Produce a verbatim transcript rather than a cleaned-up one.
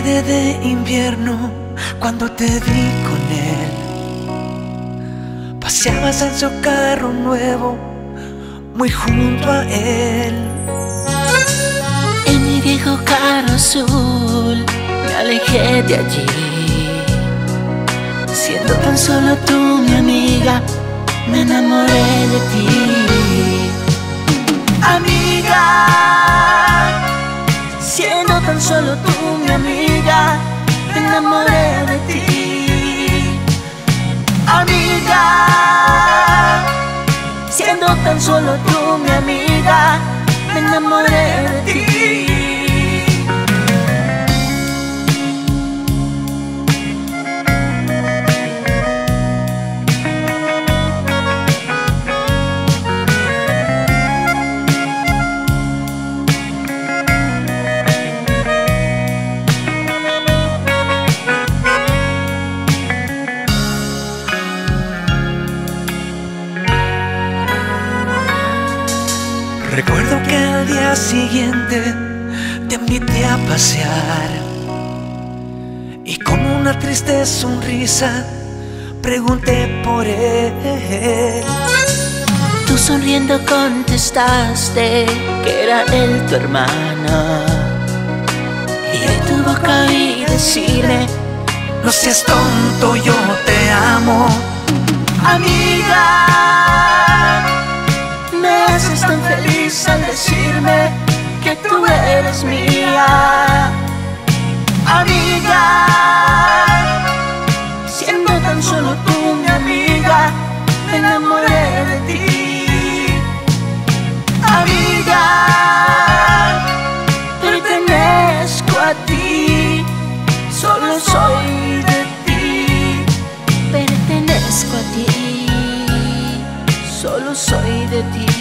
tarde de invierno, cuando te vi con él, paseabas en su carro nuevo, muy junto a él. En mi viejo carro azul me alejé de allí, siendo tan solo tú mi amiga, me enamoré de ti. Amiga, siendo tan solo tú mi amiga, me enamoré de ti. Amiga, siendo tan solo tú mi amiga, me enamoré de ti. Recuerdo que al día siguiente te invité a pasear y con una triste sonrisa pregunté por él. Tú sonriendo contestaste que era él tu hermano, y de tu boca oí decirme: no seas tonto, yo te amo. Amiga, me haces tan feliz al decirme que tú eres mía. Amiga, siendo tan solo tú mi amiga, me enamoré de ti. Amiga, pertenezco a ti, solo soy de ti. Pertenezco a ti, solo soy de ti.